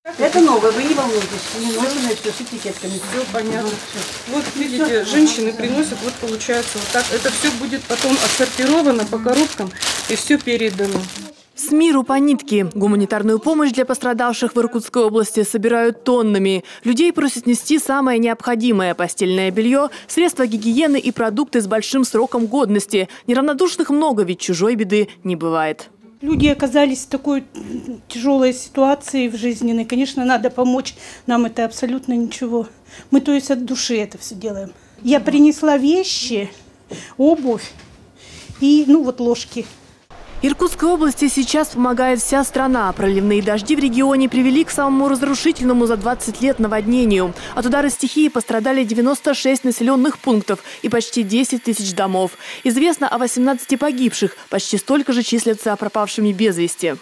Это новое, вы не волнуйтесь, не нужно, все с этикетками. Все понятно. Вот видите, женщины приносят, вот получается вот так. Это все будет потом отсортировано по коробкам и все передано. С миру по нитке. Гуманитарную помощь для пострадавших в Иркутской области собирают тоннами. Людей просят нести самое необходимое – постельное белье, средства гигиены и продукты с большим сроком годности. Неравнодушных много, ведь чужой беды не бывает. Люди оказались в такой тяжелой ситуации в жизненной. Конечно, надо помочь. Нам это абсолютно ничего. Мы, то есть, от души это все делаем. Я принесла вещи, обувь и, вот, ложки. Иркутской области сейчас помогает вся страна. Проливные дожди в регионе привели к самому разрушительному за 20 лет наводнению. От удара стихии пострадали 96 населенных пунктов и почти 10 тысяч домов. Известно о 18 погибших, почти столько же числятся пропавшими без вести.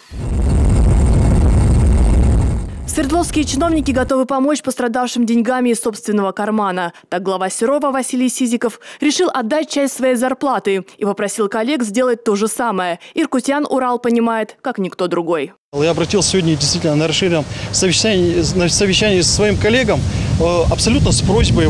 Свердловские чиновники готовы помочь пострадавшим деньгами из собственного кармана. Так глава Серова Василий Сизиков решил отдать часть своей зарплаты и попросил коллег сделать то же самое. Иркутян Урал понимает, как никто другой. Я обратился сегодня действительно на расширенном совещании со своим коллегам абсолютно с просьбой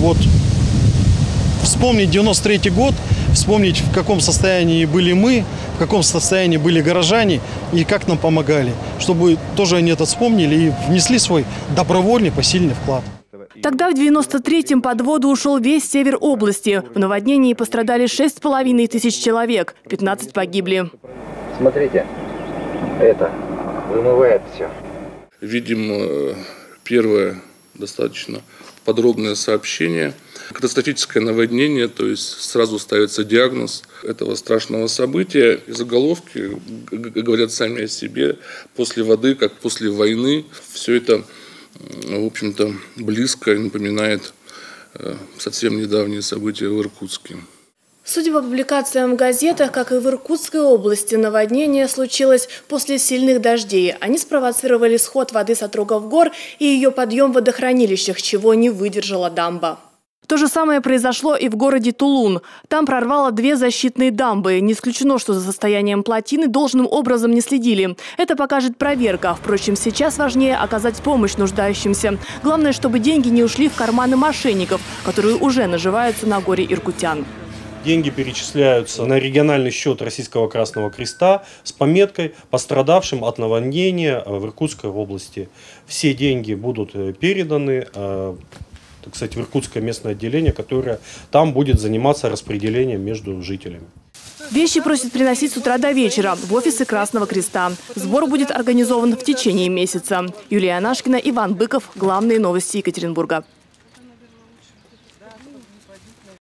вспомнить 93-й год, вспомнить, в каком состоянии были мы, в каком состоянии были горожане и как нам помогали, чтобы тоже они это вспомнили и внесли свой добровольный посильный вклад. Тогда в 93-м под воду ушел весь север области. В наводнении пострадали 6,5 тысяч человек, 15 погибли. Смотрите, это вымывает все. Видим первое достаточно подробное сообщение. Катастрофическое наводнение, то есть сразу ставится диагноз этого страшного события. И заголовки говорят сами о себе. После воды, как после войны. Все это, в общем-то, близко и напоминает совсем недавние события в Иркутске. Судя по публикациям в газетах, как и в Иркутской области, наводнение случилось после сильных дождей. Они спровоцировали сход воды с отрогов гор и ее подъем в водохранилищах, чего не выдержала дамба. То же самое произошло и в городе Тулун. Там прорвало 2 защитные дамбы. Не исключено, что за состоянием плотины должным образом не следили. Это покажет проверка. Впрочем, сейчас важнее оказать помощь нуждающимся. Главное, чтобы деньги не ушли в карманы мошенников, которые уже наживаются на горе иркутян. Деньги перечисляются на региональный счет Российского Красного Креста с пометкой «Пострадавшим от наводнения в Иркутской области». Все деньги будут переданы, кстати, в Иркутское местное отделение, которое там будет заниматься распределением между жителями. Вещи просят приносить с утра до вечера в офисы Красного Креста. Сбор будет организован в течение месяца. Юлия Анашкина, Иван Быков. Главные новости Екатеринбурга.